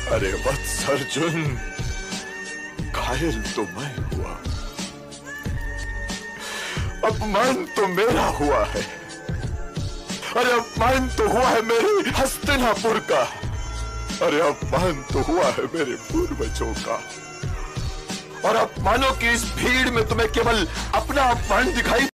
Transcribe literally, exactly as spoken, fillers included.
अरे वत्स अर्जुन, घायल तो मैं हुआ, अपमान तो मेरा हुआ है। अरे अपमान तो हुआ है मेरे हस्तिनापुर का, अरे अपमान तो हुआ है मेरे पूर्वजों का। और अपमानों की इस भीड़ में तुम्हें केवल अपना अपमान दिखाई